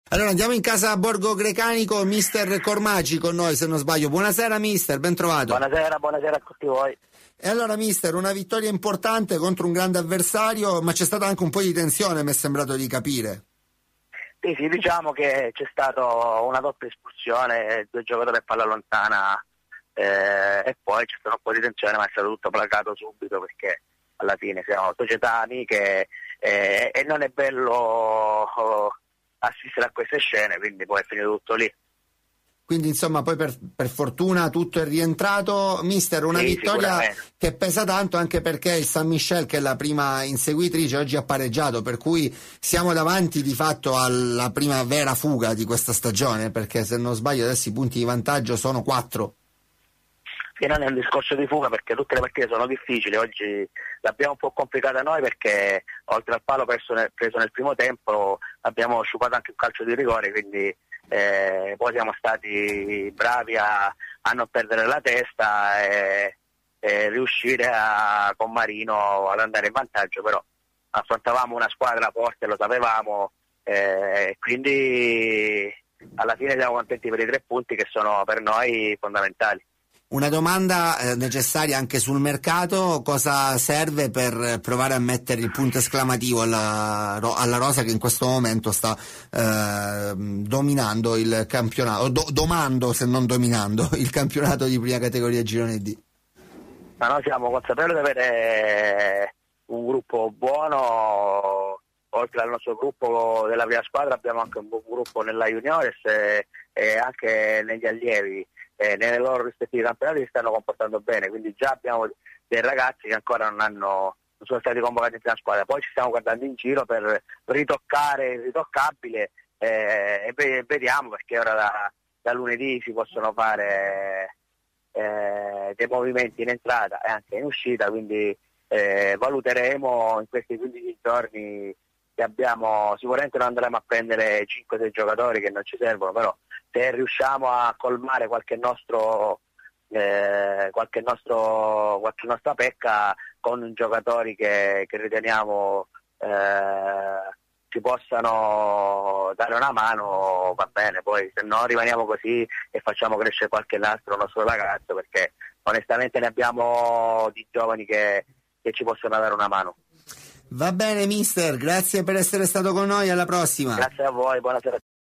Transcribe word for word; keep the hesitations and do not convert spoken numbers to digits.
Allora andiamo in casa a Borgo Grecanico, mister Cormaci con noi se non sbaglio. Buonasera mister, ben trovato. Buonasera, buonasera a tutti voi. E allora mister, una vittoria importante contro un grande avversario, ma c'è stata anche un po' di tensione, mi è sembrato di capire. Sì, sì, diciamo che c'è stata una doppia espulsione, due giocatori a palla lontana eh, e poi c'è stato un po' di tensione, ma è stato tutto placato subito perché alla fine siamo società amiche eh, e non è bello oh, assistere a queste scene, quindi poi è finito tutto lì. Quindi insomma poi per, per fortuna tutto è rientrato. Mister, una Sì, vittoria che pesa tanto anche perché il San Michel, che è la prima inseguitrice, oggi ha pareggiato, per cui siamo davanti di fatto alla prima vera fuga di questa stagione, perché se non sbaglio adesso i punti di vantaggio sono quattro. Sì, non è un discorso di fuga perché tutte le partite sono difficili, oggi l'abbiamo un po' complicata noi perché oltre al palo preso nel, preso nel primo tempo abbiamo sciupato anche un calcio di rigore, quindi Eh, poi siamo stati bravi a, a non perdere la testa e, e riuscire a, con Marino ad andare in vantaggio, però affrontavamo una squadra forte, lo sapevamo, eh, quindi alla fine siamo contenti per i tre punti che sono per noi fondamentali. Una domanda eh, necessaria anche sul mercato: cosa serve per provare a mettere il punto esclamativo alla, alla rosa che in questo momento sta eh, dominando il campionato, do, domando se non dominando il campionato di prima categoria Girone D? Ma noi siamo consapevoli di avere un gruppo buono, oltre al nostro gruppo della prima squadra abbiamo anche un buon gruppo nella Juniores e, e anche negli allievi. Eh, nelle loro rispettivi campionati si stanno comportando bene, quindi già abbiamo dei ragazzi che ancora non hanno non sono stati convocati in prima squadra, poi ci stiamo guardando in giro per ritoccare il ritoccabile eh, e vediamo, perché ora da, da lunedì si possono fare eh, dei movimenti in entrata e anche in uscita, quindi eh, valuteremo in questi quindici giorni che abbiamo. Sicuramente non andremo a prendere cinque sei giocatori che non ci servono, però se riusciamo a colmare qualche nostro eh, qualche nostro qualche nostra pecca con giocatori che, che riteniamo eh, ci possano dare una mano, va bene, poi se no rimaniamo così e facciamo crescere qualche altro nostro ragazzo, perché onestamente ne abbiamo di giovani che, che ci possono dare una mano. Va bene mister, grazie per essere stato con noi, alla prossima. Grazie a voi, buonasera.